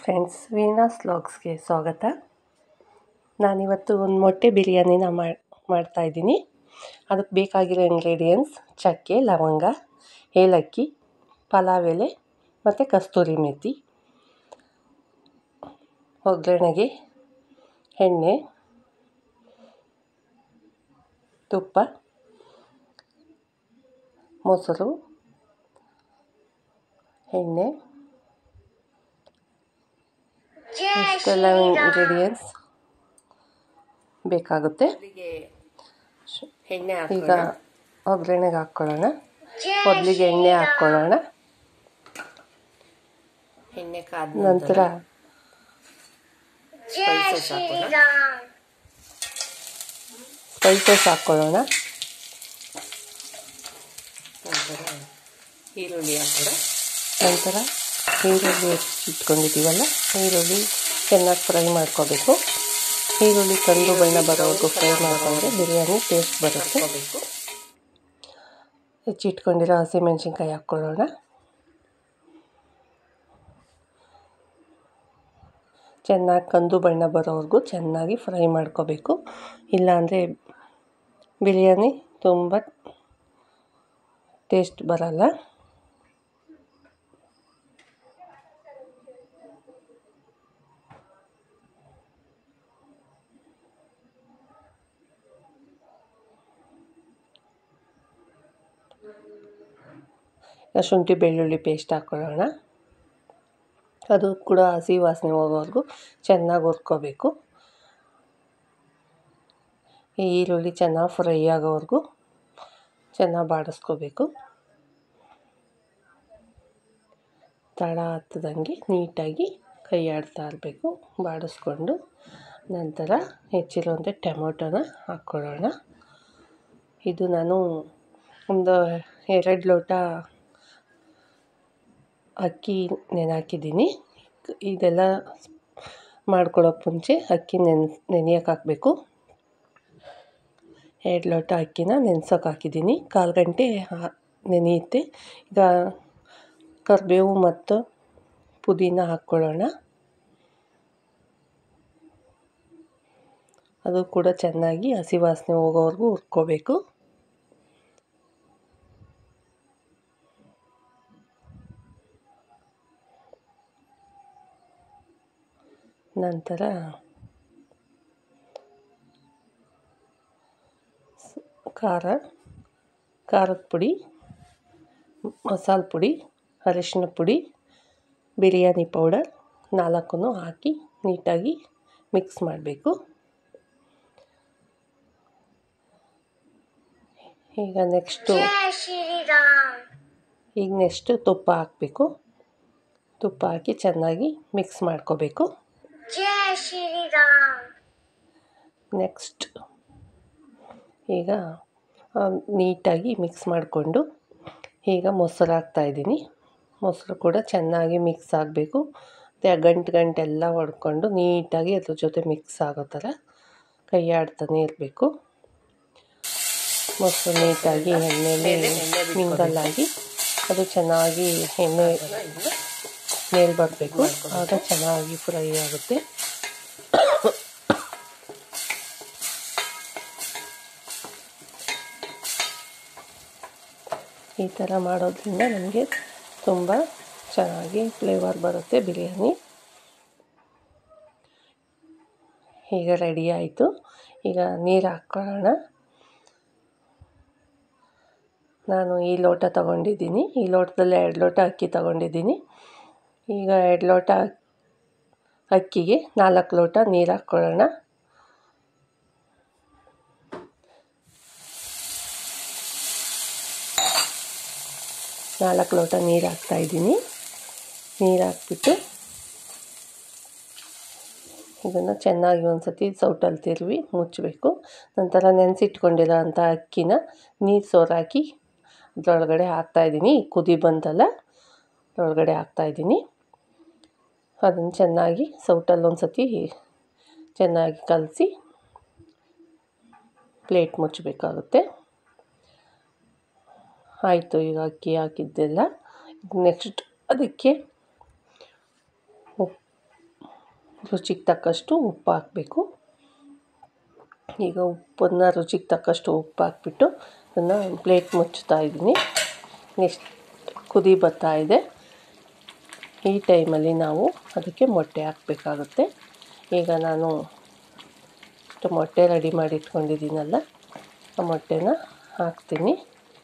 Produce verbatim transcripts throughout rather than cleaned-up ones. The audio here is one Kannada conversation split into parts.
ಫ್ರೆಂಡ್ಸ್, ವೀಣಾಸ್ ವ್ಲಾಗ್ಸ್ಗೆ ಸ್ವಾಗತ. ನಾನಿವತ್ತು ಒಂದು ಮೊಟ್ಟೆ ಬಿರಿಯಾನಿನ ಮಾಡಿ ಮಾಡ್ತಾಯಿದ್ದೀನಿ. ಅದಕ್ಕೆ ಬೇಕಾಗಿರೋ ಇಂಗ್ರೀಡಿಯೆಂಟ್ಸ್: ಚಕ್ಕೆ, ಲವಂಗ, ಏಲಕ್ಕಿ, ಪಲಾವ್ ಎಲೆ ಮತ್ತು ಕಸ್ತೂರಿ ಮೇಥಿ. ಒಗ್ಗರಣೆಗೆ ಎಣ್ಣೆ, ತುಪ್ಪ, ಮೊಸರು, ಎಣ್ಣೆ, ಇಷ್ಟೆಲ್ಲ ಇಂಗ್ರೀಡಿಯೆಂಟ್ಸ್ ಬೇಕಾಗುತ್ತೆ. ಎಣ್ಣೆ ಈಗ ಒಗ್ಗರಣೆಗೆ ಹಾಕ್ಕೊಳ್ಳೋಣ. ಮೊದಲಿಗೆ ಎಣ್ಣೆ ಹಾಕ್ಕೊಳ್ಳೋಣ. ಎಣ್ಣೆ ಕಾದ ನಂತರ ಸ್ಪೈಸಸ್ ಹಾಕೋಣ. ಸ್ಪೈಸಸ್ ಹಾಕ್ಕೊಳ್ಳೋಣ. ನಂತರ ಈರುಳ್ಳಿ ಹಾಕೋಣ. ನಂತರ ಈರುಳ್ಳಿ ಹೆಚ್ಚಿಟ್ಕೊಂಡಿದ್ದೀವಲ್ಲ, ಈರುಳ್ಳಿ ಚೆನ್ನಾಗಿ ಫ್ರೈ ಮಾಡ್ಕೋಬೇಕು. ಈರುಳ್ಳಿ ಕಂದು ಬಣ್ಣ ಬರೋವರೆಗೂ ಫ್ರೈ ಮಾಡಿಕೊಂಡ್ರೆ ಬಿರಿಯಾನಿ ಟೇಸ್ಟ್ ಬರುತ್ತೆ. ಹೆಚ್ಚಿಟ್ಕೊಂಡಿರೋ ಹಸಿಮೆಣ್ಸಿನ್ಕಾಯಿ ಹಾಕ್ಕೊಳ್ಳೋಣ. ಚೆನ್ನಾಗಿ ಕಂದು ಬಣ್ಣ ಬರೋವರೆಗೂ ಚೆನ್ನಾಗಿ ಫ್ರೈ ಮಾಡ್ಕೋಬೇಕು. ಇಲ್ಲಾಂದರೆ ಬಿರಿಯಾನಿ ತುಂಬ ಟೇಸ್ಟ್ ಬರಲ್ಲ. ಶುಂಠಿ ಬೆಳ್ಳುಳ್ಳಿ ಪೇಸ್ಟ್ ಹಾಕ್ಕೊಳ್ಳೋಣ. ಅದು ಕೂಡ ಹಸಿ ವಾಸನೆ ಹೋಗೋವರೆಗೂ ಚೆನ್ನಾಗಿ ಹುರ್ಕೋಬೇಕು. ಈ ಈರುಳ್ಳಿ ಚೆನ್ನಾಗಿ ಫ್ರೈ ಆಗೋವರೆಗೂ ಚೆನ್ನಾಗಿ ಬಾಡಿಸ್ಕೋಬೇಕು. ತಳ ಹತ್ತದಂಗೆ ನೀಟಾಗಿ ಕೈ ಆಡ್ತಾ ಇರಬೇಕು, ಬಾಡಿಸ್ಕೊಂಡು. ನಂತರ ಹೆಚ್ಚಿರುವಂಥ ಟೊಮೊಟೊನ ಹಾಕ್ಕೊಳ್ಳೋಣ. ಇದು ನಾನು ಒಂದು ಎರಡು ಲೋಟ ಅಕ್ಕಿ ನೆನೆ ಹಾಕಿದ್ದೀನಿ. ಇದೆಲ್ಲ ಮಾಡ್ಕೊಳ್ಳೋಕೆ ಮುಂಚೆ ಅಕ್ಕಿ ನೆನೆ ನೆನೆಯೋಕೆ ಹಾಕಬೇಕು. ಎರಡು ಲೋಟ ಅಕ್ಕಿನ ನೆನೆಸೋಕೆ ಹಾಕಿದ್ದೀನಿ. ಕಾಲು ಗಂಟೆ ನೆನೆಯುತ್ತೆ. ಈಗ ಕರಿಬೇವು ಮತ್ತು ಪುದೀನ ಹಾಕ್ಕೊಳ್ಳೋಣ. ಅದು ಕೂಡ ಚೆನ್ನಾಗಿ ಹಸಿ ವಾಸನೆ ಹೋಗೋವರೆಗೂ ಹುರ್ಕೋಬೇಕು. ನಂತರ ಖಾರ, ಖಾರದ ಪುಡಿ, ಮಸಾಲ ಪುಡಿ, ಅರಿಶಿನ ಪುಡಿ, ಬಿರಿಯಾನಿ ಪೌಡರ್ ನಾಲ್ಕನ್ನು ಹಾಕಿ ನೀಟಾಗಿ ಮಿಕ್ಸ್ ಮಾಡಬೇಕು. ಈಗ ನೆಕ್ಸ್ಟು ಈಗ ನೆಕ್ಸ್ಟು ತುಪ್ಪ ಹಾಕಬೇಕು. ತುಪ್ಪ ಹಾಕಿ ಚೆನ್ನಾಗಿ ಮಿಕ್ಸ್ ಮಾಡ್ಕೋಬೇಕು. ನೆಕ್ಸ್ಟ್ ಈಗ ನೀಟಾಗಿ ಮಿಕ್ಸ್ ಮಾಡಿಕೊಂಡು ಈಗ ಮೊಸರು ಹಾಕ್ತಾಯಿದ್ದೀನಿ. ಮೊಸರು ಕೂಡ ಚೆನ್ನಾಗಿ ಮಿಕ್ಸ್ ಆಗಬೇಕು. ಮತ್ತು ಗಂಟು ಗಂಟೆಲ್ಲ ಹೊಡ್ಕೊಂಡು ನೀಟಾಗಿ ಅದ್ರ ಜೊತೆ ಮಿಕ್ಸ್ ಆಗೋ ಥರ ಕೈ ಆಡ್ತಾನೆ ಇರಬೇಕು. ಮೊಸರು ನೀಟಾಗಿ ಎಣ್ಣೆಯಲ್ಲಿ ಮಿಂಗಲ್ಲಾಗಿ ಅದು ಚೆನ್ನಾಗಿ ಎಣ್ಣೆ ಮೇಲೆ ಬರಬೇಕು. ಆಗ ಚೆನ್ನಾಗಿ ಫ್ರೈ ಆಗುತ್ತೆ. ಈ ಥರ ಮಾಡೋದ್ರಿಂದ ನಮಗೆ ತುಂಬ ಚೆನ್ನಾಗಿ ಫ್ಲೇವರ್ ಬರುತ್ತೆ ಬಿರಿಯಾನಿ. ಈಗ ರೆಡಿ ಆಯಿತು. ಈಗ ನೀರು ಹಾಕ್ಕೊಳ್ಳೋಣ. ನಾನು ಈ ಲೋಟ ತಗೊಂಡಿದ್ದೀನಿ. ಈ ಲೋಟದಲ್ಲಿ ಎರಡು ಲೋಟ ಅಕ್ಕಿ ತಗೊಂಡಿದ್ದೀನಿ. ಈಗ ಎರಡು ಲೋಟ ಅಕ್ಕಿಗೆ ನಾಲ್ಕು ಲೋಟ ನೀರು ಹಾಕ್ಕೊಳ್ಳೋಣ. ನಾಲ್ಕು ಲೋಟ ನೀರು ಹಾಕ್ತಾಯಿದ್ದೀನಿ. ನೀರು ಹಾಕ್ಬಿಟ್ಟು ಇದನ್ನು ಚೆನ್ನಾಗಿ ಒಂದು ಸತಿ ಸೌಟಲ್ಲಿ ತಿರುವಿ ಮುಚ್ಚಬೇಕು. ನಂತರ ನೆನೆಸಿಟ್ಕೊಂಡಿರೋ ಅಂಥ ಅಕ್ಕಿನ ನೀರು ಸೋರಾಕಿ ಅದರೊಳಗಡೆ ಹಾಕ್ತಾಯಿದ್ದೀನಿ. ಕುದಿ ಬಂತಲ್ಲ, ಅದರೊಳಗಡೆ ಹಾಕ್ತಾಯಿದ್ದೀನಿ. ಅದನ್ನು ಚೆನ್ನಾಗಿ ಸೌಟಲ್ಲಿ ಒಂದು ಸತಿ ಚೆನ್ನಾಗಿ ಕಲಸಿ ಪ್ಲೇಟ್ ಮುಚ್ಚಬೇಕಾಗುತ್ತೆ. ಆಯಿತು. ಈಗ ಅಕ್ಕಿ ಹಾಕಿದ್ದೆಲ್ಲ ನೆಕ್ಸ್ಟ್ ಅದಕ್ಕೆ ಉಪ್ಪು ರುಚಿಗೆ ತಕ್ಕಷ್ಟು ಉಪ್ಪು ಹಾಕಬೇಕು. ಈಗ ಉಪ್ಪನ್ನು ರುಚಿಗೆ ತಕ್ಕಷ್ಟು ಉಪ್ಪು ಹಾಕ್ಬಿಟ್ಟು ಅದನ್ನು ಪ್ಲೇಟ್ ಮುಚ್ತಾ ಇದ್ದೀನಿ. ನೆಕ್ಸ್ಟ್ ಕುದಿ ಬರ್ತಾ ಇದೆ. ಈ ಟೈಮಲ್ಲಿ ನಾವು ಅದಕ್ಕೆ ಮೊಟ್ಟೆ ಹಾಕಬೇಕಾಗುತ್ತೆ. ಈಗ ನಾನು ಇಷ್ಟು ಮೊಟ್ಟೆ ರೆಡಿ ಮಾಡಿ ಇಟ್ಕೊಂಡಿದ್ದೀನಲ್ಲ, ಆ ಮೊಟ್ಟೆನ ಹಾಕ್ತೀನಿ.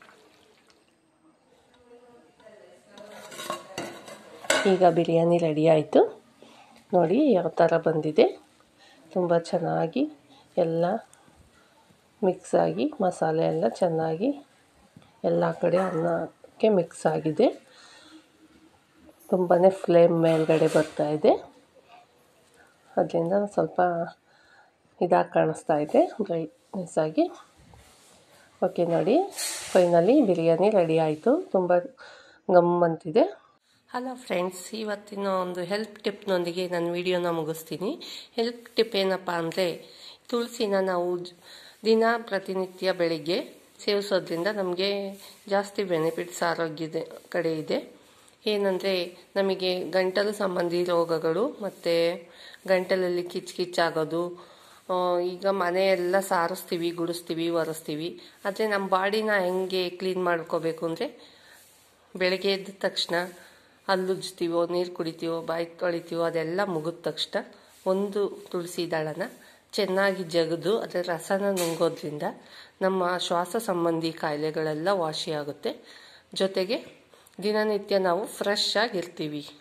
ಈಗ ಬಿರಿಯಾನಿ ರೆಡಿ ಆಯಿತು. ನೋಡಿ ಯಾವ ಥರ ಬಂದಿದೆ. ತುಂಬ ಚೆನ್ನಾಗಿ ಎಲ್ಲ ಮಿಕ್ಸ್ ಆಗಿ ಮಸಾಲೆ ಎಲ್ಲ ಚೆನ್ನಾಗಿ ಎಲ್ಲ ಕಡೆ ಅನ್ನಕ್ಕೆ ಮಿಕ್ಸ್ ಆಗಿದೆ. ತುಂಬಾ ಫ್ಲೇಮ್ ಮೇಲ್ಗಡೆ ಬರ್ತಾ ಇದೆ. ಅದರಿಂದ ಸ್ವಲ್ಪ ಇದಾಗಿ ಕಾಣಿಸ್ತಾ ಇದೆ, ಬ್ರೈಟ್ನೆಸ್ ಆಗಿ. ಓಕೆ ನೋಡಿ, ಫೈನಲಿ ಬಿರಿಯಾನಿ ರೆಡಿ ಆಯಿತು. ತುಂಬ ಗಮ್ ಅಂತಿದೆ. ಹಲೋ ಫ್ರೆಂಡ್ಸ್, ಇವತ್ತಿನ ಒಂದು ಹೆಲ್ಪ್ ಟಿಪ್ನೊಂದಿಗೆ ನಾನು ವಿಡಿಯೋನ ಮುಗಿಸ್ತೀನಿ. ಹೆಲ್ಪ್ ಟಿಪ್ ಏನಪ್ಪ ಅಂದರೆ, ತುಳಸಿನ ನಾವು ದಿನ ಪ್ರತಿನಿತ್ಯ ಬೆಳಿಗ್ಗೆ ಸೇವಿಸೋದ್ರಿಂದ ನಮಗೆ ಜಾಸ್ತಿ ಬೆನಿಫಿಟ್ಸ್ ಆರೋಗ್ಯದ ಕಡೆ ಇದೆ. ಏನಂದರೆ, ನಮಗೆ ಗಂಟಲು ಸಂಬಂಧಿ ರೋಗಗಳು ಮತ್ತು ಗಂಟಲಲ್ಲಿ ಕಿಚ್ ಕಿಚ್ಚಾಗೋದು, ಈಗ ಮನೆಯೆಲ್ಲ ಸಾರಿಸ್ತೀವಿ, ಗುಡಿಸ್ತೀವಿ, ಒರೆಸ್ತೀವಿ. ಆದರೆ ನಮ್ಮ ಬಾಡಿನ ಹೆಂಗೆ ಕ್ಲೀನ್ ಮಾಡ್ಕೋಬೇಕು ಅಂದರೆ, ಬೆಳಗ್ಗೆ ಎದ್ದ ತಕ್ಷಣ ಹಲ್ಲುಜ್ತೀವೋ, ನೀರು ಕುಡಿತೀವೋ, ಬಾಯಿ ತೊಳಿತೀವೋ, ಅದೆಲ್ಲ ಮುಗಿದ ತಕ್ಷಣ ಒಂದು ತುಳಸಿ ದಳನ ಚೆನ್ನಾಗಿ ಜಗಿದು ಅದರ ರಸನ ನುಂಗೋದ್ರಿಂದ ನಮ್ಮ ಶ್ವಾಸ ಸಂಬಂಧಿ ಕಾಯಿಲೆಗಳೆಲ್ಲ ವಾಸಿಯಾಗುತ್ತೆ. ಜೊತೆಗೆ ದಿನನಿತ್ಯ ನಾವು ಫ್ರೆಶ್ ಆಗಿರ್ತೀವಿ.